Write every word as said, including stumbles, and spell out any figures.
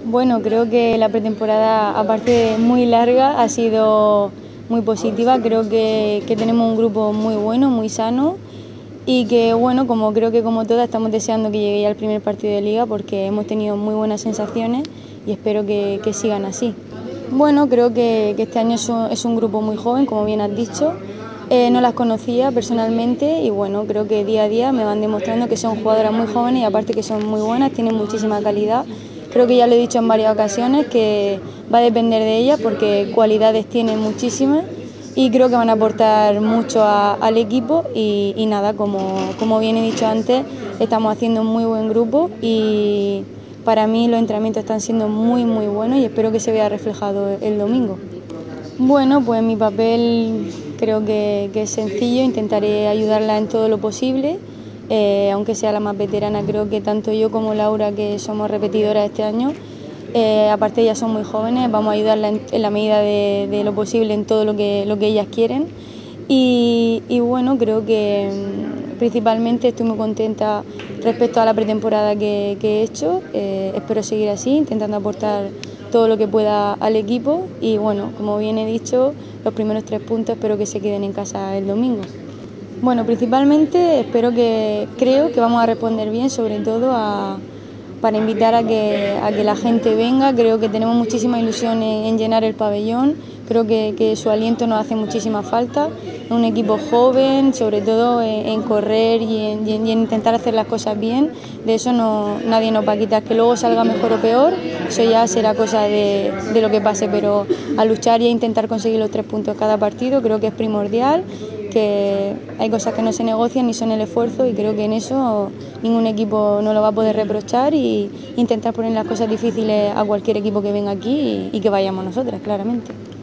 Bueno, creo que la pretemporada, aparte de muy larga, ha sido muy positiva. Creo que, que tenemos un grupo muy bueno, muy sano y que, bueno, como creo que como todas estamos deseando que llegue ya el primer partido de Liga porque hemos tenido muy buenas sensaciones y espero que, que sigan así. Bueno, creo que, que este año es un, es un grupo muy joven, como bien has dicho. Eh, no las conocía personalmente y bueno, creo que día a día me van demostrando que son jugadoras muy jóvenes y aparte que son muy buenas, tienen muchísima calidad. Creo que ya lo he dicho en varias ocasiones que va a depender de ellas porque cualidades tienen muchísimas y creo que van a aportar mucho a, al equipo y, y nada, como, como bien he dicho antes, estamos haciendo un muy buen grupo y para mí los entrenamientos están siendo muy muy buenos y espero que se vea reflejado el domingo. Bueno, pues mi papel creo que, que es sencillo, intentaré ayudarla en todo lo posible, eh, aunque sea la más veterana. Creo que tanto yo como Laura, que somos repetidoras este año, eh, aparte ellas son muy jóvenes, vamos a ayudarla en, en la medida de, de lo posible en todo lo que, lo que ellas quieren y, y bueno, creo que principalmente estoy muy contenta respecto a la pretemporada que, que he hecho, eh, espero seguir así, intentando aportar todo lo que pueda al equipo y bueno, como bien he dicho, los primeros tres puntos espero que se queden en casa el domingo. Bueno, principalmente espero que, creo que vamos a responder bien, sobre todo a, para invitar a que, a que la gente venga. Creo que tenemos muchísima ilusión en, en llenar el pabellón, creo que, que su aliento nos hace muchísima falta. Es un equipo joven, sobre todo en, en correr y en, y en intentar hacer las cosas bien, de eso no, nadie nos va a quitar. Que luego salga mejor o peor, eso ya será cosa de, de lo que pase, pero a luchar y a intentar conseguir los tres puntos cada partido creo que es primordial, que hay cosas que no se negocian ni son el esfuerzo y creo que en eso ningún equipo no lo va a poder reprochar y intentar poner las cosas difíciles a cualquier equipo que venga aquí y, y que vayamos nosotras, claramente.